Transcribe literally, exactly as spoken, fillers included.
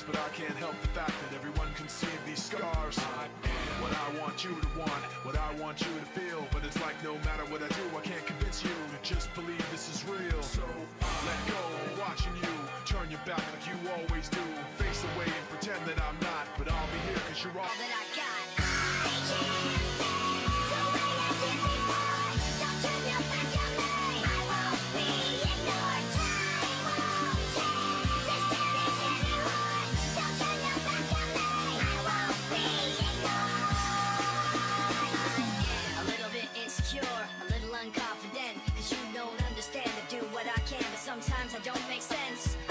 but I can't help the fact that everyone can see these scars. I am what I want you to want, what I want you to feel. But it's like no matter what I do, I can't convince you to just believe this is real. So let go of watching you turn your back like you always do. Face away and pretend that I'm not, but I'll be here cause you're all that I got. I can't stand the way I did before. Don't turn your back on me. I won't be ignored. Time won't change as damage anymore. Don't turn your back on me. I won't be ignored. A little bit insecure, a little unconfident, cause you don't understand. I do what I can, but sometimes I don't make sense.